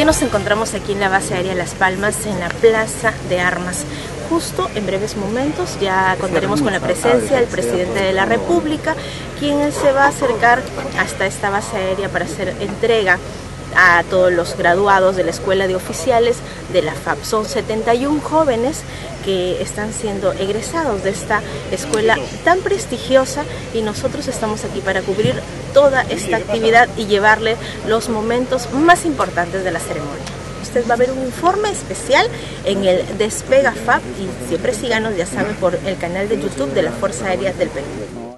nos encontramos aquí en la base aérea Las Palmas, en la Plaza de Armas. Justo en breves momentos ya contaremos con la presencia del presidente de la República, quien se va a acercar hasta esta base aérea para hacer entrega a todos los graduados de la Escuela de Oficiales de la FAP. Son 71 jóvenes que están siendo egresados de esta escuela tan prestigiosa y nosotros estamos aquí para cubrir toda esta actividad y llevarle los momentos más importantes de la ceremonia. Usted va a ver un informe especial en el Despega FAP y siempre síganos, ya saben, por el canal de YouTube de la Fuerza Aérea del Perú.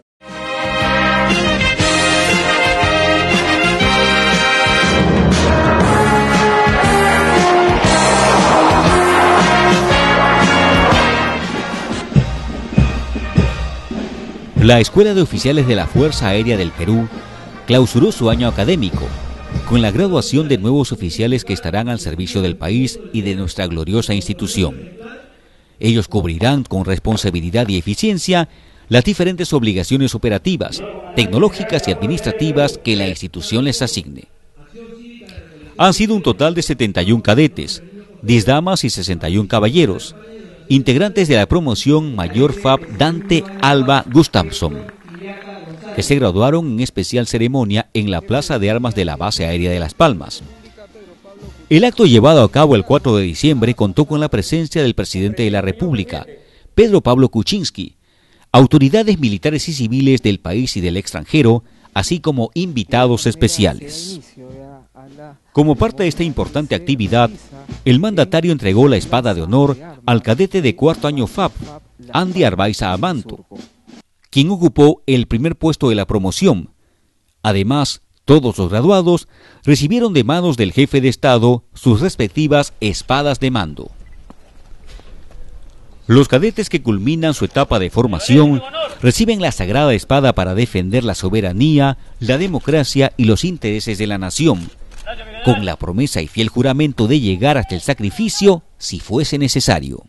La Escuela de Oficiales de la Fuerza Aérea del Perú clausuró su año académico con la graduación de nuevos oficiales que estarán al servicio del país y de nuestra gloriosa institución. Ellos cubrirán con responsabilidad y eficiencia las diferentes obligaciones operativas, tecnológicas y administrativas que la institución les asigne. Han sido un total de 71 cadetes, 10 damas y 61 caballeros, integrantes de la promoción Mayor FAP Dante Alba Gustafsson, que se graduaron en especial ceremonia en la Plaza de Armas de la Base Aérea de Las Palmas. El acto llevado a cabo el 4 de diciembre contó con la presencia del presidente de la República, Pedro Pablo Kuczynski, autoridades militares y civiles del país y del extranjero, así como invitados especiales. Como parte de esta importante actividad, el mandatario entregó la espada de honor al cadete de cuarto año FAP, Andy Arbaiza Amanto, quien ocupó el primer puesto de la promoción. Además, todos los graduados recibieron de manos del jefe de Estado sus respectivas espadas de mando. Los cadetes que culminan su etapa de formación reciben la sagrada espada para defender la soberanía, la democracia y los intereses de la nación, con la promesa y fiel juramento de llegar hasta el sacrificio si fuese necesario.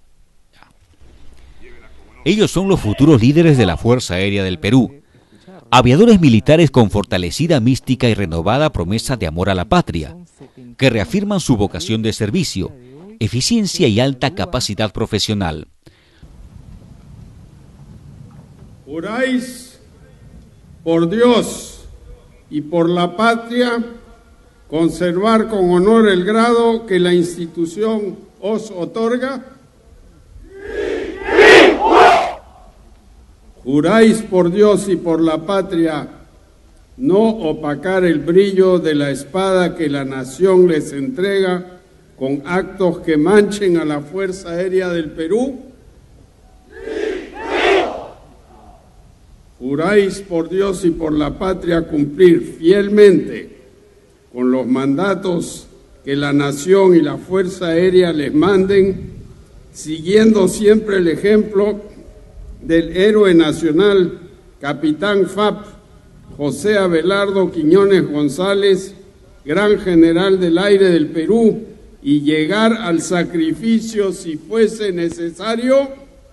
Ellos son los futuros líderes de la Fuerza Aérea del Perú, aviadores militares con fortalecida mística y renovada promesa de amor a la patria, que reafirman su vocación de servicio, eficiencia y alta capacidad profesional. Juráis por Dios y por la patria conservar con honor el grado que la institución os otorga. Juráis por Dios y por la patria no opacar el brillo de la espada que la nación les entrega con actos que manchen a la Fuerza Aérea del Perú. Juráis por Dios y por la patria cumplir fielmente con los mandatos que la nación y la Fuerza Aérea les manden, siguiendo siempre el ejemplo del héroe nacional, capitán FAP, José Abelardo Quiñones González, gran general del aire del Perú, y llegar al sacrificio si fuese necesario.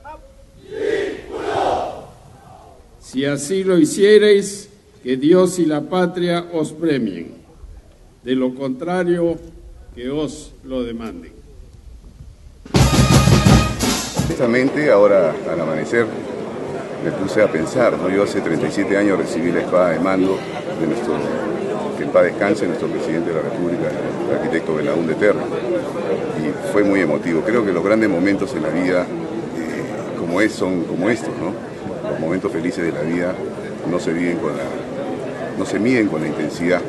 Si así lo hiciereis, que Dios y la patria os premien. De lo contrario, que os lo demanden. Justamente ahora, al amanecer, me puse a pensar, ¿no? Yo hace 37 años recibí la espada de mando de nuestro, que en paz descanse, nuestro presidente de la República, el arquitecto Belaúnde Terry, y fue muy emotivo. Creo que los grandes momentos en la vida son como estos, ¿no? Los momentos felices de la vida no se miden con la intensidad.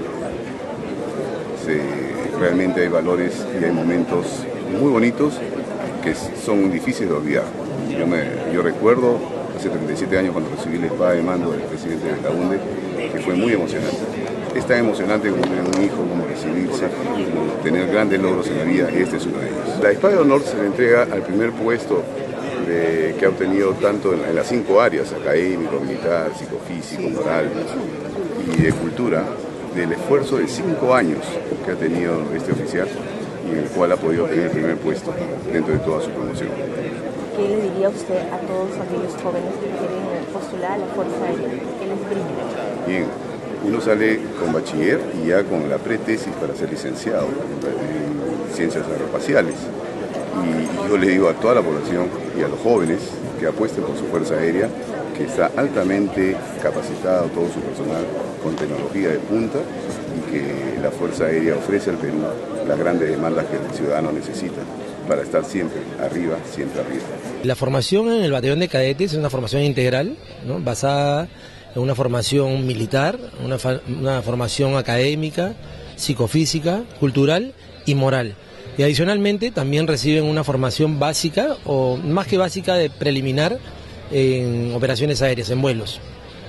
Realmente hay valores y hay momentos muy bonitos que son difíciles de olvidar. Yo recuerdo hace 37 años cuando recibí la espada de mando del presidente Belaúnde, que fue muy emocionante. Es tan emocionante como tener un hijo, como recibirse, como tener grandes logros en la vida, y este es uno de ellos. La espada de honor se le entrega al primer puesto que ha obtenido tanto en las 5 áreas, académico, militar, psicofísico, moral y de cultura, del esfuerzo de 5 años que ha tenido este oficial y en el cual ha podido tener el primer puesto dentro de toda su promoción. ¿Qué le diría usted a todos aquellos jóvenes que quieren postular a la Fuerza Aérea? ¿Qué les brinda? Bien, uno sale con bachiller y ya con la pretesis para ser licenciado en ciencias aeroespaciales. Y yo le digo a toda la población y a los jóvenes que apuesten por su Fuerza Aérea, que está altamente capacitado todo su personal con tecnología de punta y que la Fuerza Aérea ofrece al Perú las grandes demandas que el ciudadano necesita para estar siempre arriba, siempre arriba. La formación en el batallón de cadetes es una formación integral, ¿no? Basada en una formación militar, una formación académica, psicofísica, cultural y moral. Y adicionalmente también reciben una formación básica, o más que básica, de preliminar en operaciones aéreas, en vuelos.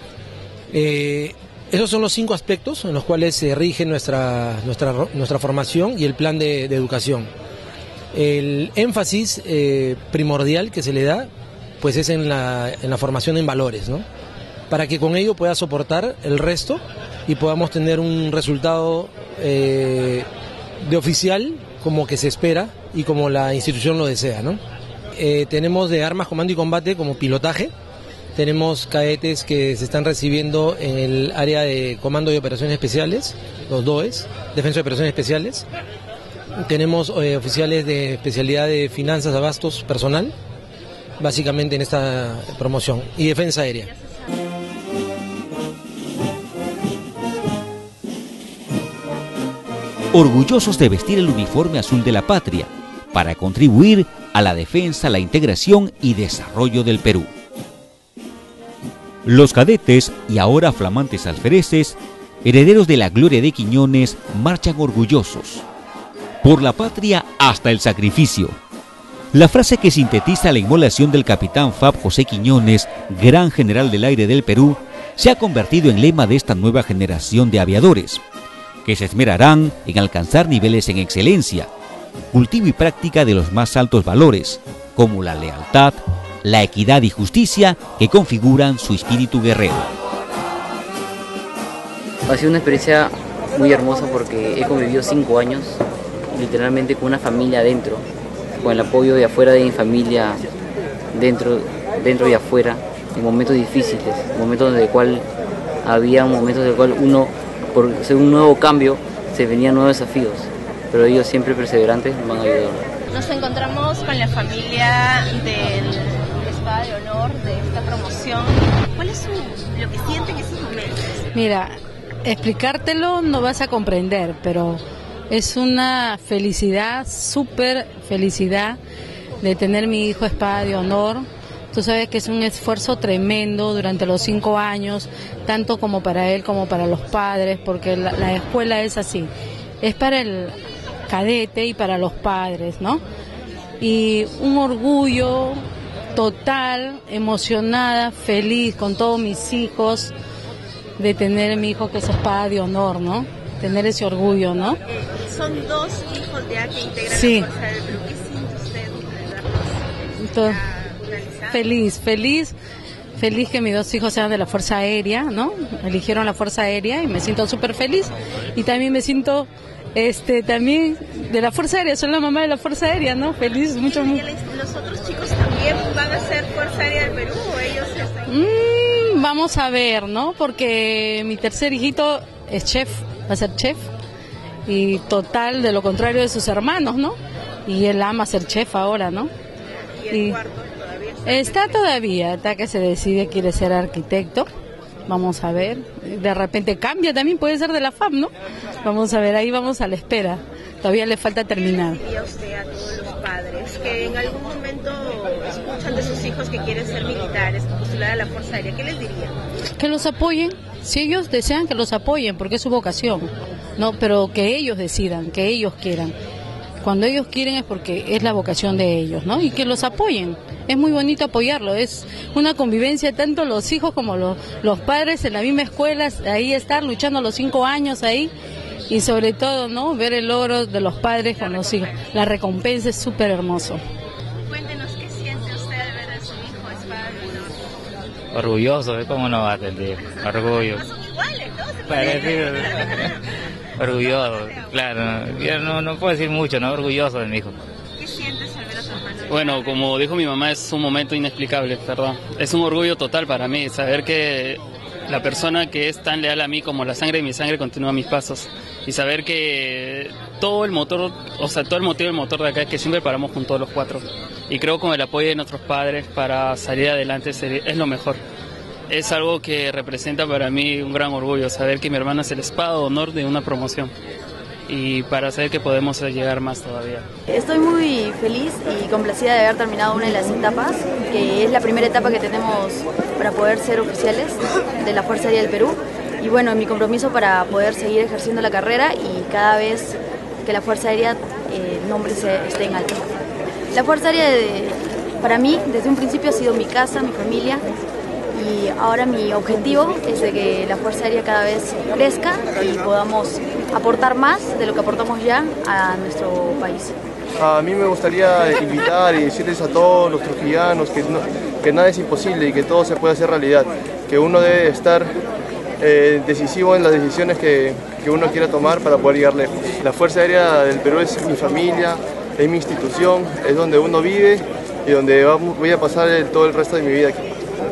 Esos son los 5 aspectos en los cuales se rige nuestra formación y el plan de educación. El énfasis primordial que se le da pues es en la formación en valores, ¿no? Para que con ello pueda soportar el resto y podamos tener un resultado de oficial como que se espera y como la institución lo desea, ¿no? Tenemos de armas, comando y combate como pilotaje. Tenemos cadetes que se están recibiendo en el área de comando y operaciones especiales, los DOES, defensa de operaciones especiales. Tenemos oficiales de especialidad de finanzas, abastos, personal, básicamente en esta promoción, y defensa aérea. Orgullosos de vestir el uniforme azul de la patria para contribuir a la defensa, la integración y desarrollo del Perú. Los cadetes y ahora flamantes alfereces, herederos de la gloria de Quiñones, marchan orgullosos. Por la patria hasta el sacrificio. La frase que sintetiza la inmolación del capitán FAB José Quiñones, gran general del aire del Perú, se ha convertido en lema de esta nueva generación de aviadores, que se esmerarán en alcanzar niveles en excelencia, cultivo y práctica de los más altos valores, como la lealtad, la equidad y justicia que configuran su espíritu guerrero. Ha sido una experiencia muy hermosa porque he convivido 5 años literalmente con una familia adentro, con el apoyo de afuera de mi familia, dentro y afuera, en momentos difíciles, momentos en el cual había momentos en el cual uno, por ser un nuevo cambio, se venían nuevos desafíos, pero ellos siempre perseverantes me han ayudado. Nos encontramos con la familia del Espada de Honor de esta promoción. ¿Cuál es lo que sienten en esos momentos? Mira, explicártelo no vas a comprender, pero es una felicidad, súper felicidad de tener mi hijo Espada de Honor. Tú sabes que es un esfuerzo tremendo durante los 5 años, tanto como para él como para los padres, porque la escuela es así, es para el cadete y para los padres, ¿no? Y un orgullo total, emocionada, feliz con todos mis hijos, de tener a mi hijo que es Espada de Honor, ¿no? Tener ese orgullo, ¿no? Son 2 hijos ya que integran sí. la Fuerza del Perú. ¿Qué siente usted de verlos Feliz que mis 2 hijos sean de la Fuerza Aérea, ¿no? Eligieron la Fuerza Aérea y me siento súper feliz. Y también me siento también de la Fuerza Aérea, soy la mamá de la Fuerza Aérea, ¿no? Feliz, mucho. ¿Los otros chicos también van a ser Fuerza Aérea del Perú o ellos están? Vamos a ver, ¿no? Porque mi tercer hijito es chef, va a ser chef, y total de lo contrario de sus hermanos, ¿no? Y él ama ser chef ahora, ¿no? ¿Y el cuarto todavía? Está que se decide, quiere ser arquitecto. Vamos a ver, de repente cambia, también puede ser de la FAB, ¿no? Vamos a ver, ahí vamos a la espera. Todavía le falta terminar. ¿Qué le diría usted a todos los padres que en algún momento escuchan de sus hijos que quieren ser militares, postular a la Fuerza Aérea? ¿Qué les diría? Que los apoyen, si ellos desean que los apoyen, porque es su vocación, ¿no? Pero que ellos decidan, que ellos quieran. Cuando ellos quieren es porque es la vocación de ellos, ¿no? Y que los apoyen. Es muy bonito apoyarlo, es una convivencia, tanto los hijos como los padres en la misma escuela, ahí estar luchando los 5 años ahí, y sobre todo, ¿no? Ver el logro de los padres con los hijos. La recompensa es súper hermoso. Cuéntenos, ¿qué siente usted al ver a su hijo Espada de Honor? Orgulloso, ¿cómo no va a tener? Orgullo. No son iguales, ¿no? Parecido. Orgulloso, claro. Yo no puedo decir mucho, ¿no? Orgulloso de mi hijo. ¿Qué sientes al ver a tu hermano? Bueno, como dijo mi mamá, es un momento inexplicable, ¿verdad? Es un orgullo total para mí saber que la persona que es tan leal a mí como la sangre de mi sangre continúa mis pasos. Y saber que todo el motor, todo el motivo del motor de acá es que siempre paramos juntos los 4. Y creo con el apoyo de nuestros padres para salir adelante es lo mejor. Es algo que representa para mí un gran orgullo, saber que mi hermano es el espada de honor de una promoción. Y para saber que podemos llegar más todavía. Estoy muy feliz y complacida de haber terminado una de las etapas, que es la primera etapa que tenemos para poder ser oficiales de la Fuerza Aérea del Perú. Y bueno, mi compromiso para poder seguir ejerciendo la carrera y cada vez que la Fuerza Aérea, el nombre esté en alto. La Fuerza Aérea para mí desde un principio ha sido mi casa, mi familia. Y ahora mi objetivo es de que la Fuerza Aérea cada vez crezca y podamos aportar más de lo que aportamos ya a nuestro país. A mí me gustaría invitar y decirles a todos los trujillanos que nada es imposible y que todo se puede hacer realidad, que uno debe estar decisivo en las decisiones que uno quiera tomar para poder llegar lejos. La Fuerza Aérea del Perú es mi familia, es mi institución, es donde uno vive y donde voy a pasar todo el resto de mi vida aquí.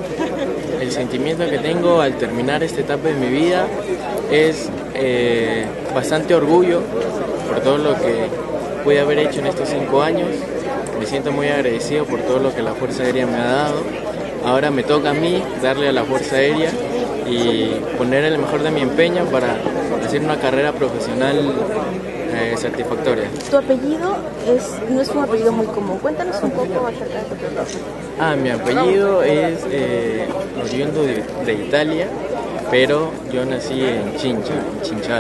El sentimiento que tengo al terminar esta etapa de mi vida es bastante orgullo por todo lo que pude haber hecho en estos 5 años. Me siento muy agradecido por todo lo que la Fuerza Aérea me ha dado. Ahora me toca a mí darle a la Fuerza Aérea y poner el mejor de mi empeño para hacer una carrera profesional satisfactoria. Tu apellido no es un apellido muy común. Cuéntanos un poco acerca de tu apellido. Mi apellido es oriundo de Italia, pero yo nací en Chinchal.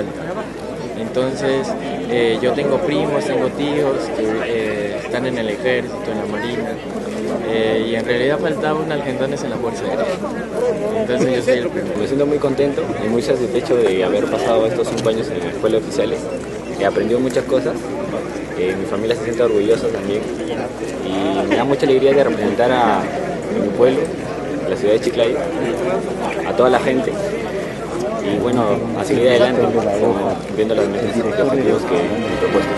Entonces yo tengo primos, tengo tíos que están en el ejército, en la marina, y en realidad faltaban argentones en la Fuerza Aérea. Entonces yo soy el primero. Me siento muy contento y muy satisfecho de haber pasado estos 5 años en la escuela de oficiales. He aprendido muchas cosas, mi familia se siente orgullosa también y me da mucha alegría de representar a mi pueblo, a la ciudad de Chiclayo, a toda la gente y bueno, a seguir adelante viendo las metas y objetivos que me he propuesto.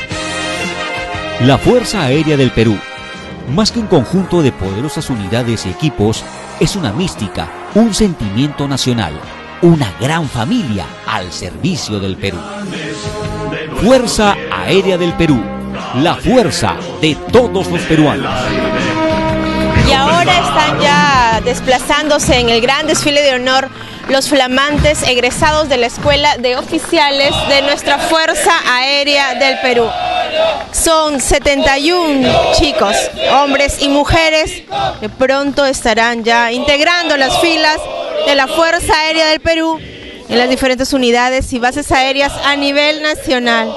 La Fuerza Aérea del Perú, más que un conjunto de poderosas unidades y equipos, es una mística, un sentimiento nacional, una gran familia al servicio del Perú. Fuerza Aérea del Perú, la fuerza de todos los peruanos. Y ahora están ya desplazándose en el gran desfile de honor los flamantes egresados de la Escuela de Oficiales de nuestra Fuerza Aérea del Perú. Son 71 chicos, hombres y mujeres, que pronto estarán ya integrando las filas de la Fuerza Aérea del Perú en las diferentes unidades y bases aéreas a nivel nacional.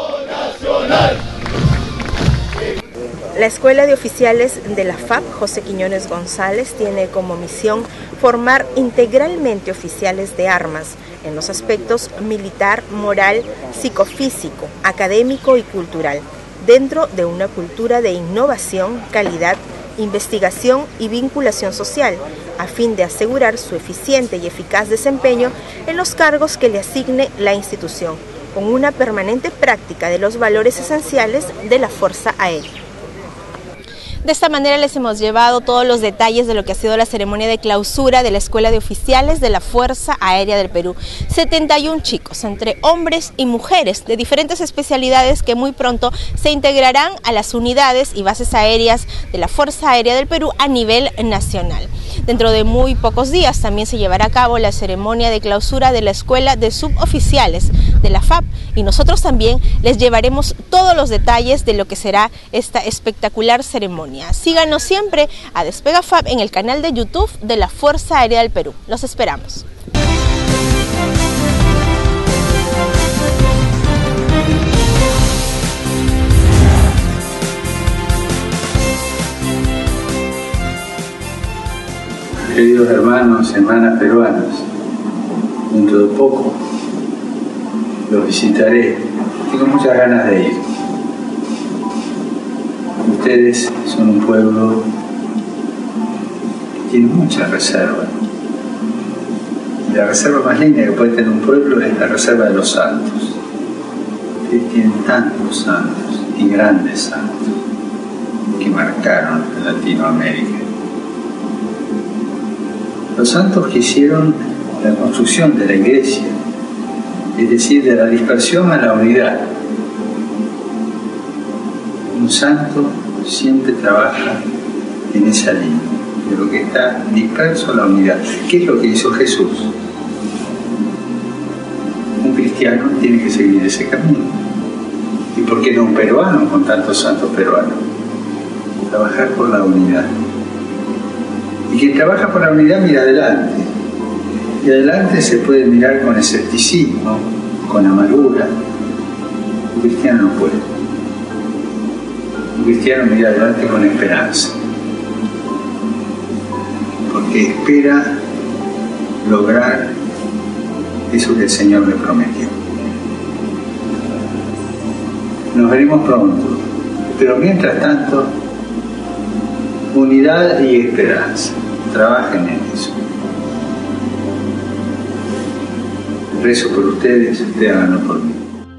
La Escuela de Oficiales de la FAP, José Quiñones González, tiene como misión formar integralmente oficiales de armas en los aspectos militar, moral, psicofísico, académico y cultural, dentro de una cultura de innovación, calidad, investigación y vinculación social, a fin de asegurar su eficiente y eficaz desempeño en los cargos que le asigne la institución, con una permanente práctica de los valores esenciales de la Fuerza Aérea. De esta manera les hemos llevado todos los detalles de lo que ha sido la ceremonia de clausura de la Escuela de Oficiales de la Fuerza Aérea del Perú. 71 chicos, entre hombres y mujeres de diferentes especialidades que muy pronto se integrarán a las unidades y bases aéreas de la Fuerza Aérea del Perú a nivel nacional. Dentro de muy pocos días también se llevará a cabo la ceremonia de clausura de la Escuela de Suboficiales de la FAP y nosotros también les llevaremos todos los detalles de lo que será esta espectacular ceremonia. Síganos siempre a Despega FAP en el canal de YouTube de la Fuerza Aérea del Perú. Los esperamos. Queridos hermanos, hermanas peruanas, dentro de poco los visitaré. Tengo muchas ganas de ir. Ustedes son un pueblo que tiene mucha reserva. La reserva más linda que puede tener un pueblo es la reserva de los santos. Ustedes tienen tantos santos y grandes santos que marcaron Latinoamérica. Los santos que hicieron la construcción de la iglesia, es decir, de la dispersión a la unidad. Un santo siempre trabaja en esa línea, de lo que está disperso a la unidad. ¿Qué es lo que hizo Jesús? Un cristiano tiene que seguir ese camino. ¿Y por qué no un peruano con tantos santos peruanos? Trabajar por la unidad. Y quien trabaja por la unidad mira adelante. Y adelante se puede mirar con escepticismo, con amargura. Un cristiano no puede. Un cristiano mira adelante con esperanza. Porque espera lograr eso que el Señor le prometió. Nos veremos pronto, pero mientras tanto, unidad y esperanza. Trabajen en eso. Rezo por ustedes, ustedes háganlo por mí.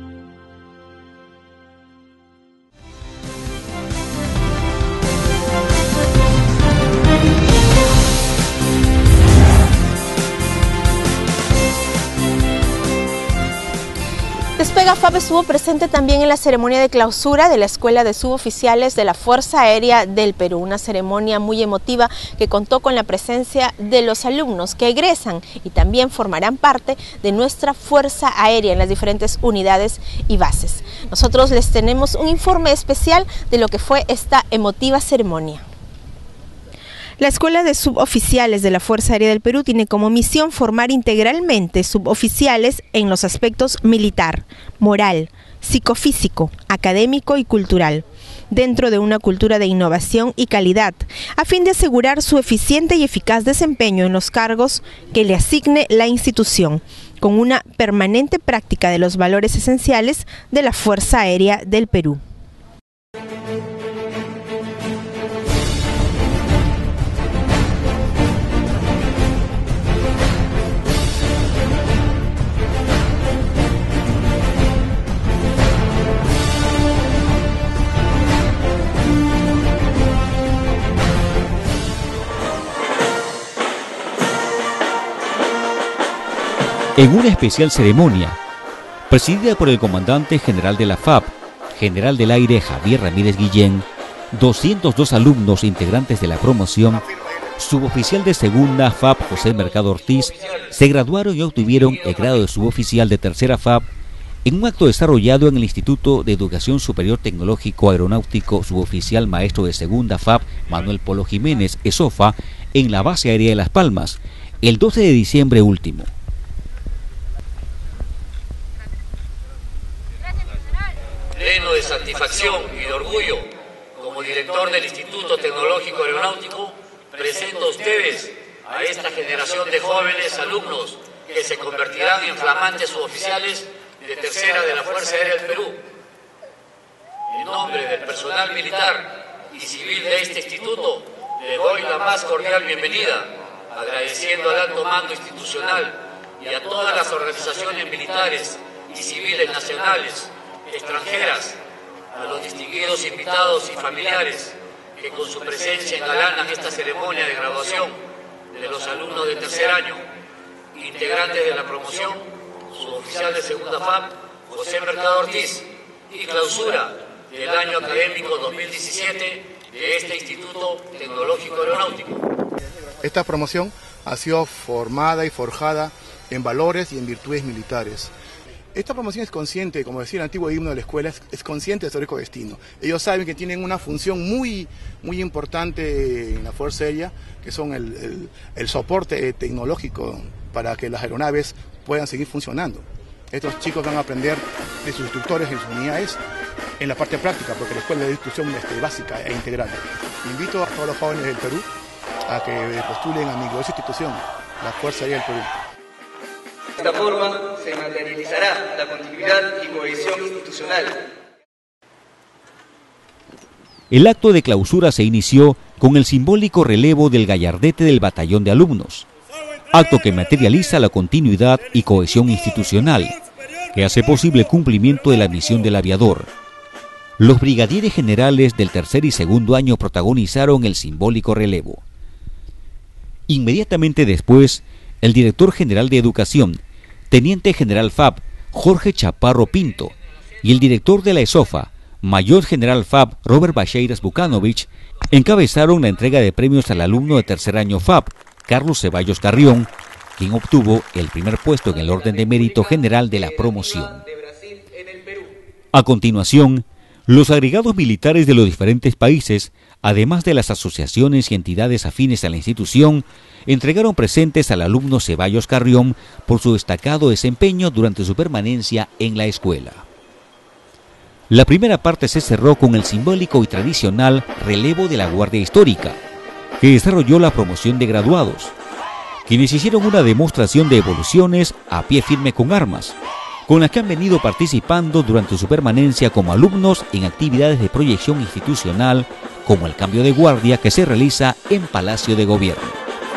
Despega FAP estuvo presente también en la ceremonia de clausura de la Escuela de Suboficiales de la Fuerza Aérea del Perú, una ceremonia muy emotiva que contó con la presencia de los alumnos que egresan y también formarán parte de nuestra Fuerza Aérea en las diferentes unidades y bases. Nosotros les tenemos un informe especial de lo que fue esta emotiva ceremonia. La Escuela de Suboficiales de la Fuerza Aérea del Perú tiene como misión formar integralmente suboficiales en los aspectos militar, moral, psicofísico, académico y cultural, dentro de una cultura de innovación y calidad, a fin de asegurar su eficiente y eficaz desempeño en los cargos que le asigne la institución, con una permanente práctica de los valores esenciales de la Fuerza Aérea del Perú. En una especial ceremonia, presidida por el comandante general de la FAP, general del aire Javier Ramírez Guillén, 202 alumnos integrantes de la promoción, suboficial de segunda FAP José Mercado Ortiz, se graduaron y obtuvieron el grado de suboficial de tercera FAP en un acto desarrollado en el Instituto de Educación Superior Tecnológico Aeronáutico Suboficial Maestro de Segunda FAP Manuel Polo Jiménez, ESOFA, en la base aérea de Las Palmas, el 12 de diciembre último. Pleno de satisfacción y de orgullo, como director del Instituto Tecnológico Aeronáutico, presento a ustedes a esta generación de jóvenes alumnos que se convertirán en flamantes suboficiales de tercera de la Fuerza Aérea del Perú. En nombre del personal militar y civil de este instituto, les doy la más cordial bienvenida, agradeciendo al alto mando institucional y a todas las organizaciones militares y civiles nacionales, extranjeras, a los distinguidos invitados y familiares que con su presencia engalanan esta ceremonia de graduación de los alumnos de tercer año, integrantes de la promoción, suboficial de segunda FAP, José Mercado Ortiz, y clausura del año académico 2017 de este Instituto Tecnológico Aeronáutico. Esta promoción ha sido formada y forjada en valores y en virtudes militares. Esta promoción es consciente, como decía el antiguo himno de la escuela, es consciente de su rico destino. Ellos saben que tienen una función muy importante en la Fuerza Aérea, que son el soporte tecnológico para que las aeronaves puedan seguir funcionando. Estos chicos van a aprender de sus instructores en sus unidades en la parte práctica, porque la escuela es de instrucción básica e integral. Invito a todos los jóvenes del Perú a que postulen a mi gloriosa institución, la Fuerza Aérea del Perú. De esta forma se materializará la continuidad y cohesión institucional. El acto de clausura se inició con el simbólico relevo del gallardete del batallón de alumnos, acto que materializa la continuidad y cohesión institucional, que hace posible el cumplimiento de la misión del aviador. Los brigadieres generales del tercer y segundo año protagonizaron el simbólico relevo. Inmediatamente después, el director general de Educación, teniente general FAB, Jorge Chaparro Pinto, y el director de la ESOFA, mayor general FAB, Robert Bacheiras Bukanovich, encabezaron la entrega de premios al alumno de tercer año FAB, Carlos Ceballos Carrión, quien obtuvo el primer puesto en el orden de mérito general de la promoción. A continuación, los agregados militares de los diferentes países, además de las asociaciones y entidades afines a la institución, entregaron presentes al alumno Ceballos Carrión por su destacado desempeño durante su permanencia en la escuela. La primera parte se cerró con el simbólico y tradicional relevo de la Guardia Histórica, que desarrolló la promoción de graduados, quienes hicieron una demostración de evoluciones a pie firme con armas, con las que han venido participando durante su permanencia como alumnos en actividades de proyección institucional, como el cambio de guardia que se realiza en Palacio de Gobierno.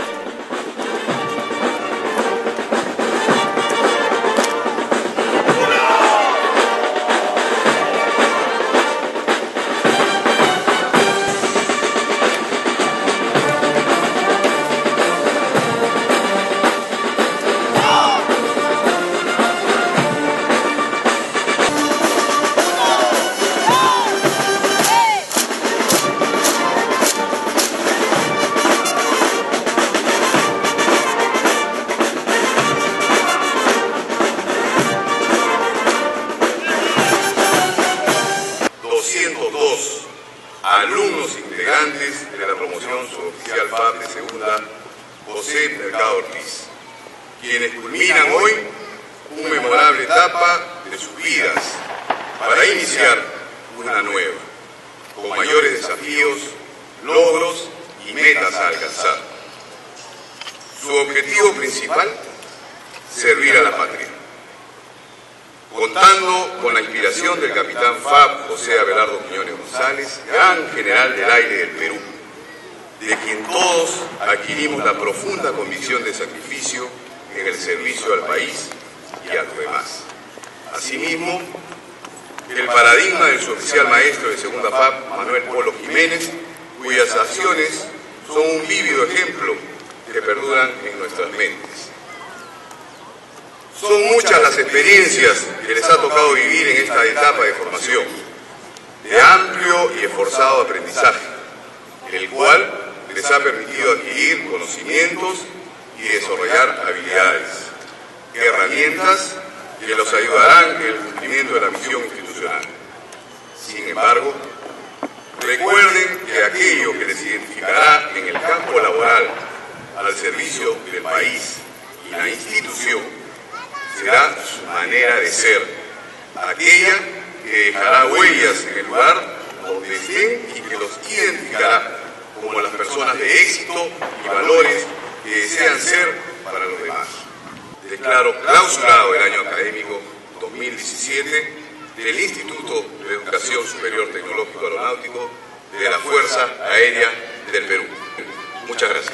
Alumnos integrantes de la promoción suboficial FAB de segunda, José Mercado Ortiz, quienes culminan hoy una memorable etapa de sus vidas para iniciar una nueva, con mayores desafíos, logros y metas a alcanzar. Su objetivo principal, servir a la patria. Contando con la inspiración del capitán FAB José Abelardo Quiñones González, gran general del aire del Perú, de quien todos adquirimos la profunda convicción de sacrificio en el servicio al país y a los demás. Asimismo, el paradigma del suboficial maestro de segunda FAB, Manuel Polo Jiménez, cuyas acciones son un vívido ejemplo que perduran en nuestras mentes. Son muchas las experiencias que les ha tocado vivir en esta etapa de formación, de amplio y esforzado aprendizaje, el cual les ha permitido adquirir conocimientos y desarrollar habilidades, herramientas que los ayudarán en el cumplimiento de la misión institucional. Sin embargo, recuerden que aquello que les identificará en el campo laboral al servicio del país y la institución será su manera de ser, aquella que dejará huellas en el lugar donde estén y que los identificará como las personas de éxito y valores que desean ser para los demás. Declaro clausurado el año académico 2017 del Instituto de Educación Superior Tecnológico Aeronáutico de la Fuerza Aérea del Perú. Muchas gracias.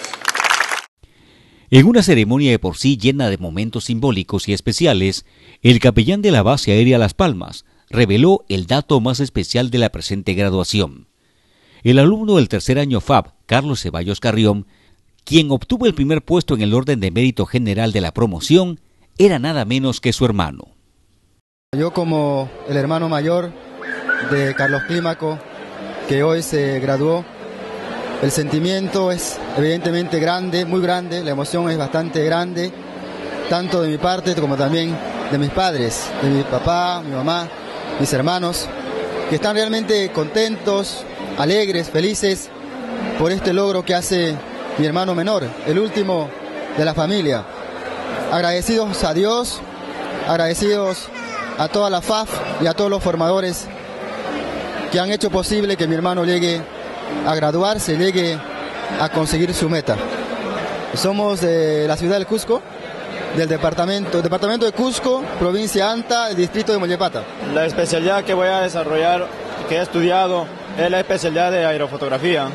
En una ceremonia de por sí llena de momentos simbólicos y especiales, el capellán de la base aérea Las Palmas reveló el dato más especial de la presente graduación. El alumno del tercer año FAB, Carlos Ceballos Carrión, quien obtuvo el primer puesto en el orden de mérito general de la promoción, era nada menos que su hermano. Yo, como el hermano mayor de Carlos Clímaco, que hoy se graduó, el sentimiento es evidentemente grande, muy grande, la emoción es bastante grande, tanto de mi parte como también de mis padres, de mi papá, mi mamá, mis hermanos, que están realmente contentos, alegres, felices por este logro que hace mi hermano menor, el último de la familia. Agradecidos a Dios, agradecidos a toda la FAF y a todos los formadores que han hecho posible que mi hermano llegue a graduarse, llegue a conseguir su meta. Somos de la ciudad del Cusco, del departamento de Cusco, provincia Anta, el distrito de Mollepata. La especialidad que voy a desarrollar, que he estudiado, es la especialidad de aerofotografía.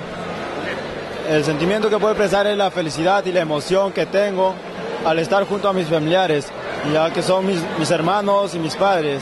El sentimiento que puedo expresar es la felicidad y la emoción que tengo al estar junto a mis familiares, ya que son mis hermanos y mis padres.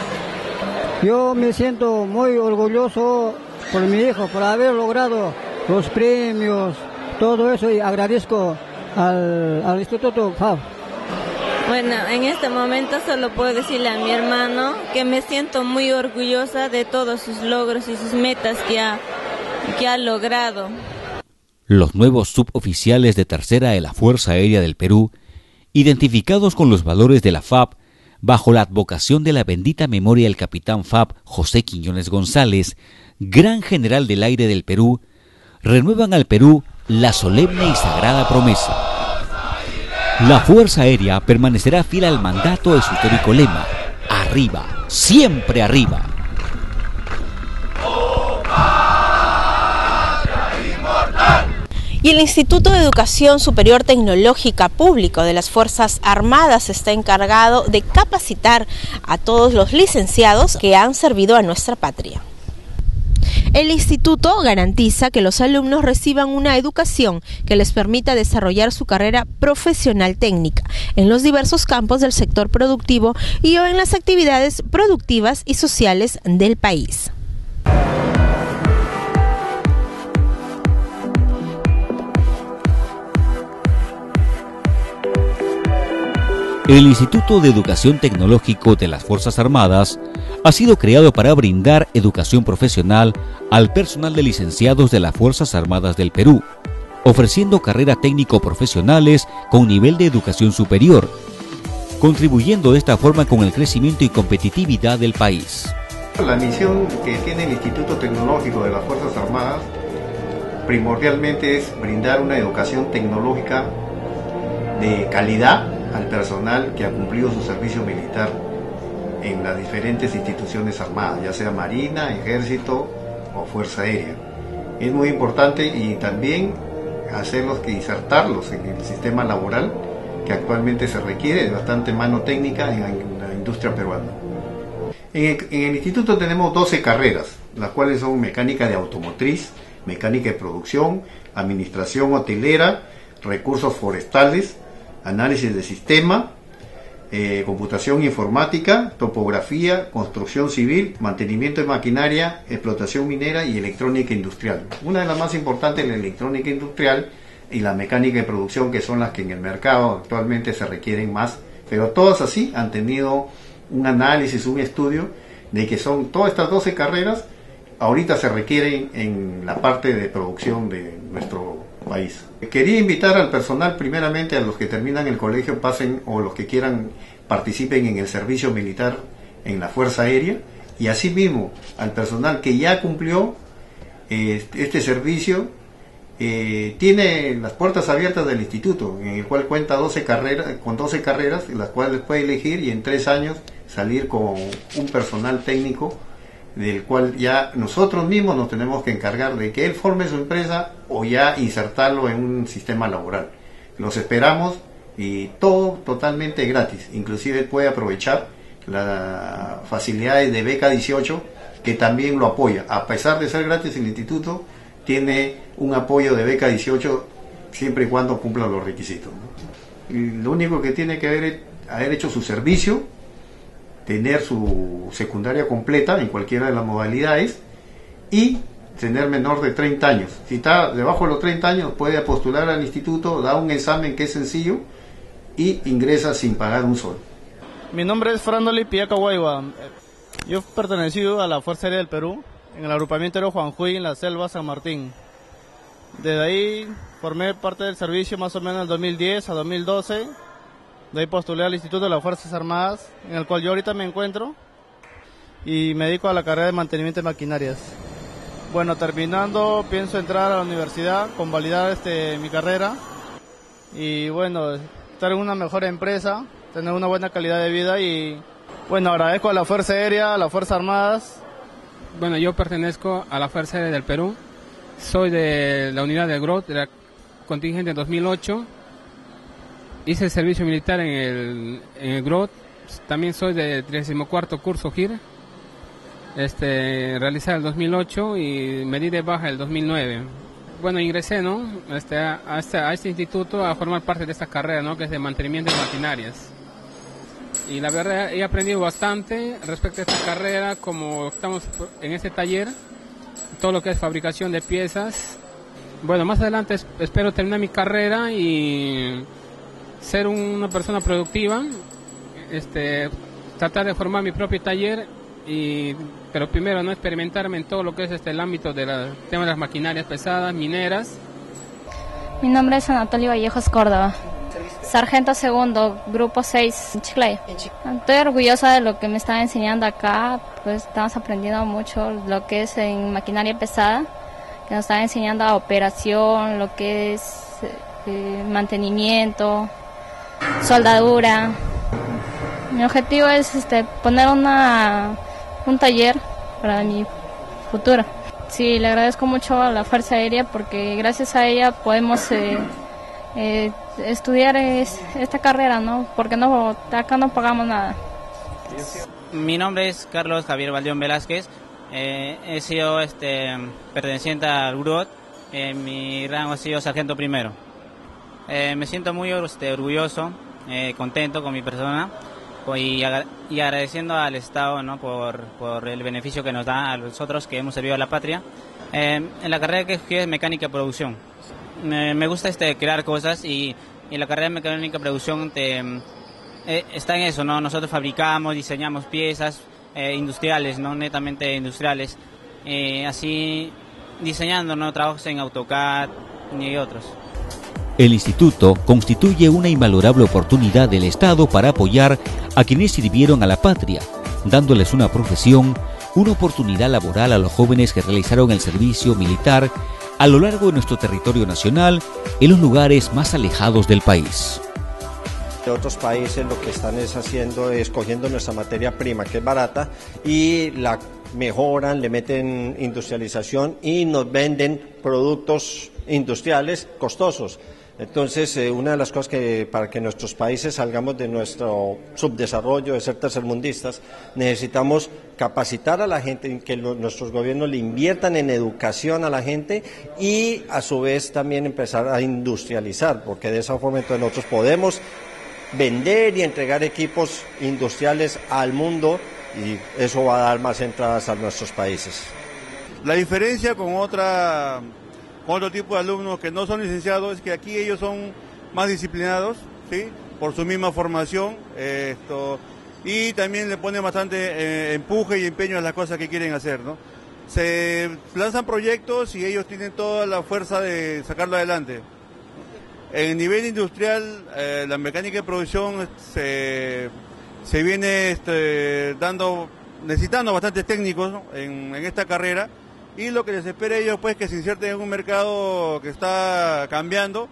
Yo me siento muy orgulloso por mi hijo, por haber logrado los premios, todo eso, y agradezco al Instituto FAB. Bueno, en este momento solo puedo decirle a mi hermano que me siento muy orgullosa de todos sus logros y sus metas que ha logrado. Los nuevos suboficiales de tercera de la Fuerza Aérea del Perú, identificados con los valores de la FAB, bajo la advocación de la bendita memoria del capitán FAB José Quiñones González, gran general del aire del Perú, renuevan al Perú la solemne y sagrada promesa. La Fuerza Aérea permanecerá fiel al mandato de su histórico lema: arriba, siempre arriba. Y el Instituto de Educación Superior Tecnológica Público de las Fuerzas Armadas está encargado de capacitar a todos los licenciados que han servido a nuestra patria. El instituto garantiza que los alumnos reciban una educación que les permita desarrollar su carrera profesional técnica en los diversos campos del sector productivo y o en las actividades productivas y sociales del país. El Instituto de Educación Tecnológico de las Fuerzas Armadas ha sido creado para brindar educación profesional al personal de licenciados de las Fuerzas Armadas del Perú, ofreciendo carreras técnico-profesionales con nivel de educación superior, contribuyendo de esta forma con el crecimiento y competitividad del país. La misión que tiene el Instituto Tecnológico de las Fuerzas Armadas primordialmente es brindar una educación tecnológica de calidad al personal que ha cumplido su servicio militar en las diferentes instituciones armadas, ya sea Marina, Ejército o Fuerza Aérea. Es muy importante y también insertarlos en el sistema laboral que actualmente se requiere de bastante mano técnica en la industria peruana. En el instituto tenemos 12 carreras, las cuales son mecánica de automotriz, mecánica de producción, administración hotelera, recursos forestales, análisis de sistema, computación informática, topografía, construcción civil, mantenimiento de maquinaria, explotación minera y electrónica industrial. Una de las más importantes es la electrónica industrial y la mecánica de producción, que son las que en el mercado actualmente se requieren más, pero todas así han tenido un análisis, un estudio de que son todas estas 12 carreras ahorita se requieren en la parte de producción de nuestro país. Quería invitar al personal, primeramente a los que terminan el colegio, pasen, o los que quieran participen en el servicio militar en la Fuerza Aérea, y asimismo al personal que ya cumplió este servicio, tiene las puertas abiertas del instituto, en el cual cuenta con 12 carreras, en las cuales puede elegir y en 3 años salir con un personal técnico del cual ya nosotros mismos nos tenemos que encargar de que él forme su empresa o ya insertarlo en un sistema laboral. Los esperamos y todo totalmente gratis, inclusive puede aprovechar las facilidades de beca 18 que también lo apoya. A pesar de ser gratis, el instituto tiene un apoyo de beca 18 siempre y cuando cumpla los requisitos, ¿no? Y lo único que tiene que haber hecho su servicio, tener su secundaria completa en cualquiera de las modalidades y tener menor de 30 años. Si está debajo de los 30 años puede postular al instituto, da un examen que es sencillo y ingresa sin pagar un sol. Mi nombre es Frandoli Piaca Guayba. Yo he pertenecido a la Fuerza Aérea del Perú en el agrupamiento aéreo Juanjuy en la selva San Martín. Desde ahí formé parte del servicio más o menos del 2010 a 2012. De ahí postulé al Instituto de las Fuerzas Armadas, en el cual yo ahorita me encuentro, y me dedico a la carrera de mantenimiento de maquinarias. Bueno, terminando, pienso entrar a la universidad, convalidar mi carrera, y bueno, estar en una mejor empresa, tener una buena calidad de vida, y bueno, agradezco a la Fuerza Aérea, a las Fuerzas Armadas. Bueno, yo pertenezco a la Fuerza Aérea del Perú, soy de la unidad del GROT, de la contingente 2008, hice el servicio militar en el GROT, también soy del 34º curso GIR, realizado el 2008 y me di de baja el 2009. Bueno, ingresé, ¿no? a este instituto a formar parte de esta carrera, ¿no? Que es de mantenimiento de maquinarias. Y la verdad he aprendido bastante respecto a esta carrera, como estamos en este taller, todo lo que es fabricación de piezas Bueno, más adelante espero terminar mi carrera y ser una persona productiva, tratar de formar mi propio taller, pero primero no experimentarme en todo lo que es el ámbito del tema de las maquinarias pesadas, mineras. Mi nombre es Anatoly Vallejos Córdoba, sargento segundo, grupo 6, en Chiclayo. Estoy orgullosa de lo que me están enseñando acá, pues estamos aprendiendo mucho lo que es en maquinaria pesada, que nos están enseñando a operación, lo que es mantenimiento, soldadura. Mi objetivo es poner un taller para mi futuro. Sí, le agradezco mucho a la Fuerza Aérea porque gracias a ella podemos estudiar esta carrera, ¿no? Porque acá no pagamos nada. Mi nombre es Carlos Javier Valdeón Velázquez. He sido perteneciente al GRUOT. Mi rango ha sido sargento primero. Me siento muy orgulloso, contento con mi persona y agradeciendo al Estado, ¿no? por el beneficio que nos da a nosotros que hemos servido a la patria. En la carrera que escogí es mecánica de producción. Me gusta crear cosas y la carrera de mecánica de producción está en eso, ¿no? Nosotros fabricamos, diseñamos piezas industriales, no netamente industriales, así diseñando, ¿no? Trabajos en AutoCAD y otros. El instituto constituye una invalorable oportunidad del Estado para apoyar a quienes sirvieron a la patria, dándoles una profesión, una oportunidad laboral a los jóvenes que realizaron el servicio militar a lo largo de nuestro territorio nacional en los lugares más alejados del país. De otros países lo que están haciendo es cogiendo nuestra materia prima, que es barata, y la mejoran, le meten industrialización y nos venden productos industriales costosos. Entonces, una de las cosas que para que nuestros países salgamos de nuestro subdesarrollo, de ser tercermundistas, necesitamos capacitar a la gente, que nuestros gobiernos le inviertan en educación a la gente y a su vez también empezar a industrializar, porque de esa forma entonces nosotros podemos vender y entregar equipos industriales al mundo y eso va a dar más entradas a nuestros países. La diferencia con otro tipo de alumnos que no son licenciados es que aquí ellos son más disciplinados, ¿sí? Por su misma formación, y también le ponen bastante empuje y empeño a las cosas que quieren hacer, ¿no? Se lanzan proyectos y ellos tienen toda la fuerza de sacarlo adelante. En nivel industrial, la mecánica de producción se viene necesitando bastantes técnicos, ¿no? en esta carrera. Y lo que les espera a ellos pues que se inserten en un mercado que está cambiando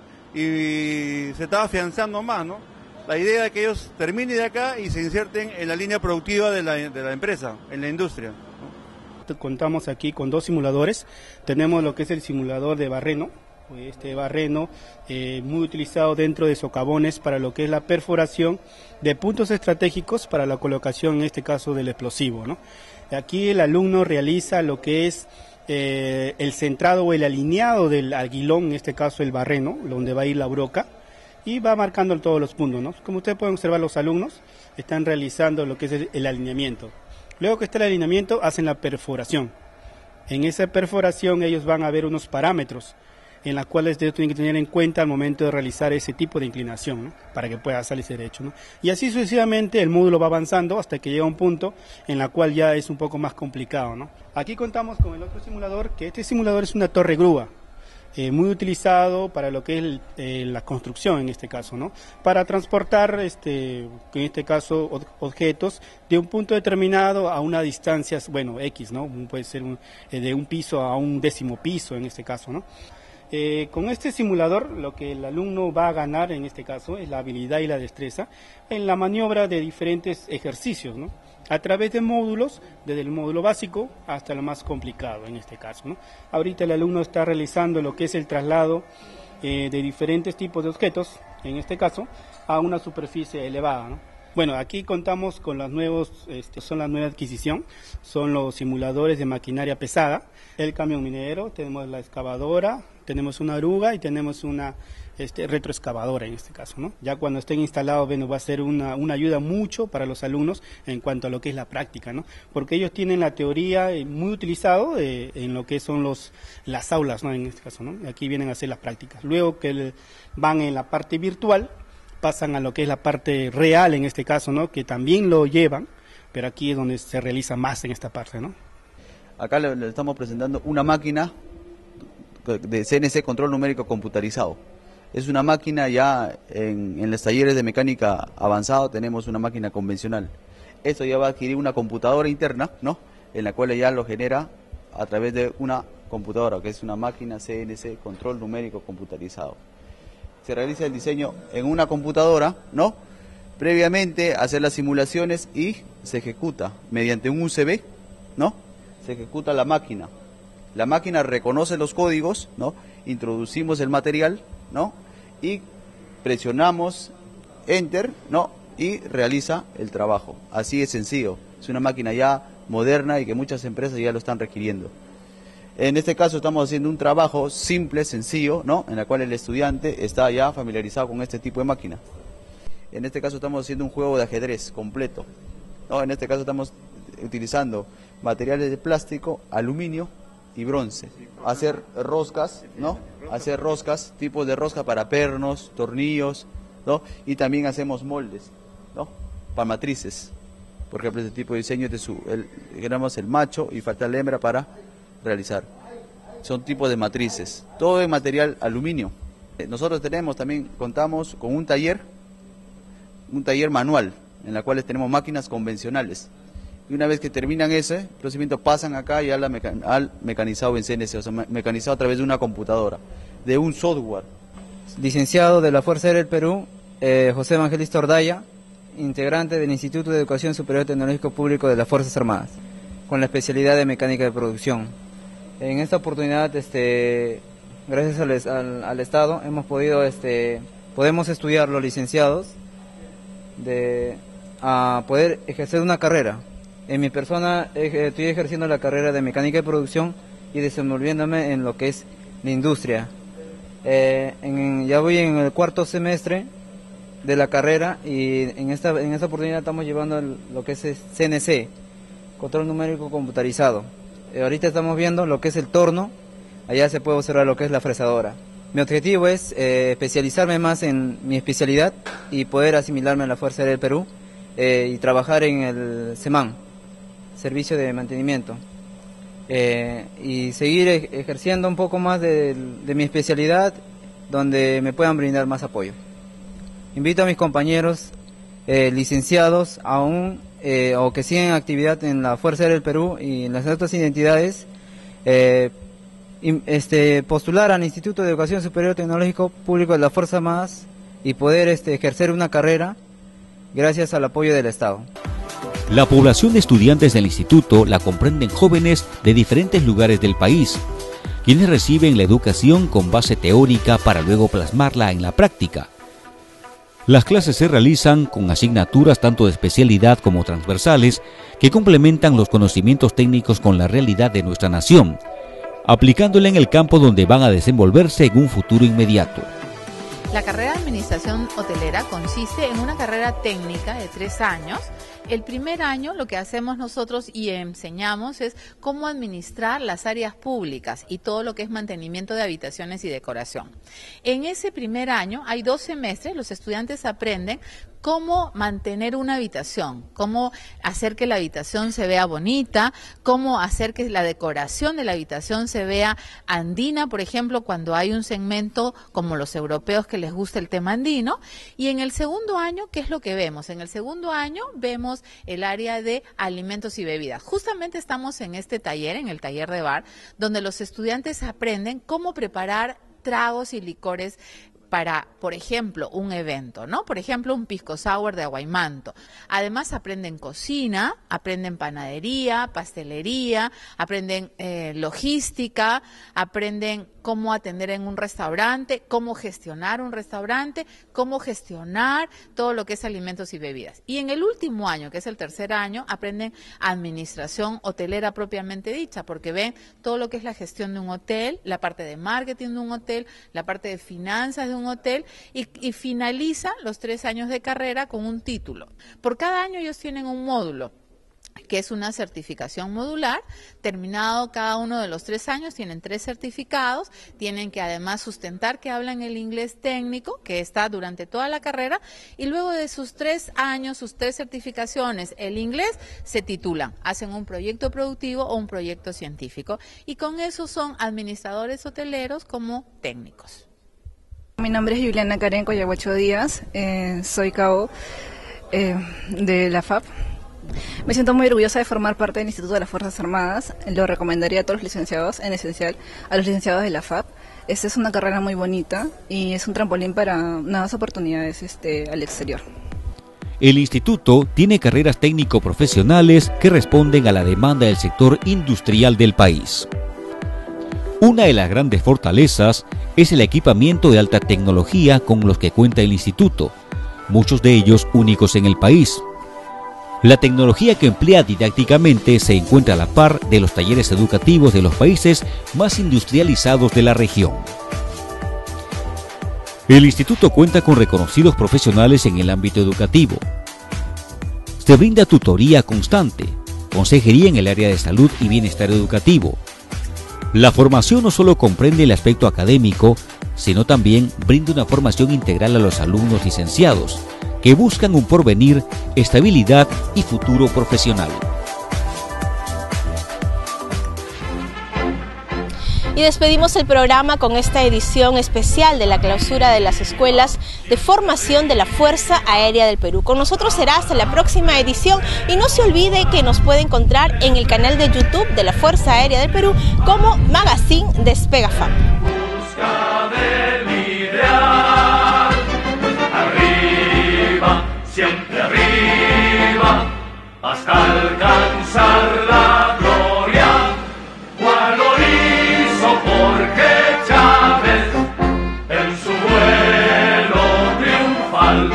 y se está afianzando más, ¿no? La idea es que ellos terminen de acá y se inserten en la línea productiva de la empresa, en la industria, ¿no? Contamos aquí con 2 simuladores. Tenemos lo que es el simulador de barreno. Este barreno muy utilizado dentro de socavones para lo que es la perforación de puntos estratégicos para la colocación, en este caso, del explosivo, ¿no? Aquí el alumno realiza lo que es el centrado o el alineado del aguilón, en este caso el barreno, donde va a ir la broca, y va marcando todos los puntos, ¿no? Como ustedes pueden observar, los alumnos están realizando lo que es el alineamiento. Luego que está el alineamiento, hacen la perforación. En esa perforación ellos van a ver unos parámetros en las cuales ellos tienen que tener en cuenta al momento de realizar ese tipo de inclinación, ¿no? Para que pueda salirse derecho, ¿no? Y así sucesivamente el módulo va avanzando hasta que llega a un punto en la cual ya es un poco más complicado, ¿no? Aquí contamos con el otro simulador, que este simulador es una torre grúa, muy utilizado para lo que es la construcción en este caso, ¿no? Para transportar, en este caso, objetos de un punto determinado a una distancia, bueno, X, ¿no? Puede ser de un piso a un 10º piso en este caso, ¿no? Con este simulador lo que el alumno va a ganar en este caso es la habilidad y la destreza en la maniobra de diferentes ejercicios, ¿no? A través de módulos, desde el módulo básico hasta lo más complicado en este caso, ¿no? Ahorita el alumno está realizando lo que es el traslado de diferentes tipos de objetos, en este caso, a una superficie elevada, ¿no? Bueno, aquí contamos con las nueva adquisición, son los simuladores de maquinaria pesada, el camión minero, tenemos la excavadora, tenemos una oruga y tenemos una retroexcavadora en este caso, ¿no? Ya cuando estén instalados, bueno, va a ser una ayuda mucho para los alumnos en cuanto a lo que es la práctica, ¿no? Porque ellos tienen la teoría muy utilizado en lo que son las aulas, ¿no? En este caso, ¿no? Aquí vienen a hacer las prácticas. Luego que van en la parte virtual, pasan a lo que es la parte real en este caso, ¿no? Que también lo llevan, pero aquí es donde se realiza más en esta parte, ¿no? Acá le estamos presentando una máquina de CNC, control numérico computarizado. Es una máquina ya en los talleres de mecánica avanzado, tenemos una máquina convencional. Esto ya va a adquirir una computadora interna, ¿no? En la cual ya lo genera a través de una computadora, que es una máquina CNC, control numérico computarizado. Se realiza el diseño en una computadora, ¿no? Previamente hacer las simulaciones y se ejecuta mediante un USB, ¿no? Se ejecuta la máquina. La máquina reconoce los códigos, ¿no? Introducimos el material, ¿no? Y presionamos Enter, ¿no? Y realiza el trabajo. Así es sencillo. Es una máquina ya moderna y que muchas empresas ya lo están requiriendo. En este caso estamos haciendo un trabajo simple, sencillo, ¿no? En la cual el estudiante está ya familiarizado con este tipo de máquina. En este caso estamos haciendo un juego de ajedrez completo, ¿no? En este caso estamos utilizando materiales de plástico, aluminio y bronce. Hacer roscas, ¿no? Hacer roscas, tipos de rosca para pernos, tornillos, ¿no? Y también hacemos moldes, ¿no? Para matrices. Por ejemplo, este tipo de diseño es queremos el macho y falta la hembra para realizar. Son tipos de matrices. Todo de material aluminio. Nosotros contamos con un taller manual, en la cual tenemos máquinas convencionales. Y una vez que terminan ese procedimiento, pasan acá ya al mecanizado en CNC, o sea, mecanizado a través de una computadora, de un software. Licenciado de la Fuerza Aérea del Perú, José Evangelista Ordaya, integrante del Instituto de Educación Superior Tecnológico Público de las Fuerzas Armadas, con la especialidad de mecánica de producción. En esta oportunidad, gracias al Estado, podemos estudiar los licenciados a poder ejercer una carrera. En mi persona estoy ejerciendo la carrera de mecánica de producción y desenvolviéndome en lo que es la industria. Ya voy en el cuarto semestre de la carrera y en esta oportunidad estamos llevando lo que es CNC, control numérico computarizado. Ahorita estamos viendo lo que es el torno, allá se puede observar lo que es la fresadora. Mi objetivo es especializarme más en mi especialidad y poder asimilarme a la Fuerza Aérea del Perú y trabajar en el SEMAN, Servicio de Mantenimiento, y seguir ejerciendo un poco más de mi especialidad donde me puedan brindar más apoyo. Invito a mis compañeros licenciados aún o que sigan actividad en la Fuerza Aérea del Perú y en las otras identidades, postular al Instituto de Educación Superior Tecnológico Público de la Fuerza Armadas y poder ejercer una carrera gracias al apoyo del Estado. La población de estudiantes del instituto la comprenden jóvenes de diferentes lugares del país, quienes reciben la educación con base teórica para luego plasmarla en la práctica. Las clases se realizan con asignaturas tanto de especialidad como transversales que complementan los conocimientos técnicos con la realidad de nuestra nación, aplicándola en el campo donde van a desenvolverse en un futuro inmediato. La carrera de Administración Hotelera consiste en una carrera técnica de 3 años. El primer año lo que hacemos nosotros y enseñamos es cómo administrar las áreas públicas y todo lo que es mantenimiento de habitaciones y decoración. En ese primer año hay 2 semestres, los estudiantes aprenden cómo mantener una habitación, cómo hacer que la habitación se vea bonita, cómo hacer que la decoración de la habitación se vea andina, por ejemplo, cuando hay un segmento como los europeos que les gusta el tema andino. Y en el segundo año, ¿qué es lo que vemos? En el segundo año vemos el área de alimentos y bebidas. Justamente estamos en este taller, en el taller de bar, donde los estudiantes aprenden cómo preparar tragos y licores para, por ejemplo, un evento, ¿no? Por ejemplo, un pisco sour de Aguaymanto. Además aprenden cocina, aprenden panadería, pastelería, aprenden logística, aprenden cómo atender en un restaurante, cómo gestionar un restaurante, cómo gestionar todo lo que es alimentos y bebidas. Y en el último año, que es el tercer año, aprenden administración hotelera propiamente dicha, porque ven todo lo que es la gestión de un hotel, la parte de marketing de un hotel, la parte de finanzas de un hotel y finalizan los 3 años de carrera con un título. Por cada año ellos tienen un módulo, que es una certificación modular. Terminado cada uno de los 3 años, tienen 3 certificados, tienen que además sustentar que hablan el inglés técnico, que está durante toda la carrera, y luego de sus 3 años, sus 3 certificaciones, el inglés, se titulan, hacen un proyecto productivo o un proyecto científico, y con eso son administradores hoteleros como técnicos. Mi nombre es Juliana Karen Coyahuacho Díaz, soy CAO de la FAP. Me siento muy orgullosa de formar parte del Instituto de las Fuerzas Armadas. Lo recomendaría a todos los licenciados, en esencial a los licenciados de la FAP. Esta es una carrera muy bonita y es un trampolín para nuevas oportunidades al exterior. El instituto tiene carreras técnico-profesionales que responden a la demanda del sector industrial del país. Una de las grandes fortalezas es el equipamiento de alta tecnología con los que cuenta el instituto, muchos de ellos únicos en el país. La tecnología que emplea didácticamente se encuentra a la par de los talleres educativos de los países más industrializados de la región. El instituto cuenta con reconocidos profesionales en el ámbito educativo. Se brinda tutoría constante, consejería en el área de salud y bienestar educativo. La formación no solo comprende el aspecto académico, sino también brinda una formación integral a los alumnos licenciados, que buscan un porvenir, estabilidad y futuro profesional. Y despedimos el programa con esta edición especial de la clausura de las escuelas de formación de la Fuerza Aérea del Perú. Con nosotros será hasta la próxima edición y no se olvide que nos puede encontrar en el canal de YouTube de la Fuerza Aérea del Perú como Magazine Despega FAP. Siempre arriba, hasta alcanzar la gloria, cual lo hizo Jorge Chávez en su vuelo triunfal,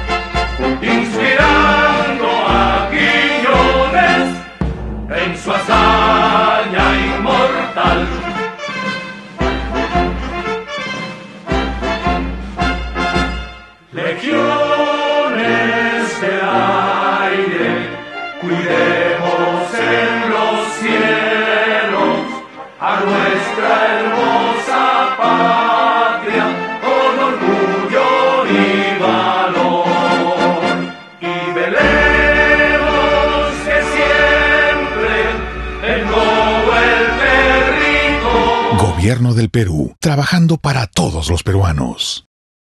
inspirando a Quiñones en su hazaña inmortal. Legiones del aire, cuidemos en los cielos a nuestra hermosa patria con orgullo y valor, y velemos que siempre en todo el territorio. Gobierno del Perú, trabajando para todos los peruanos.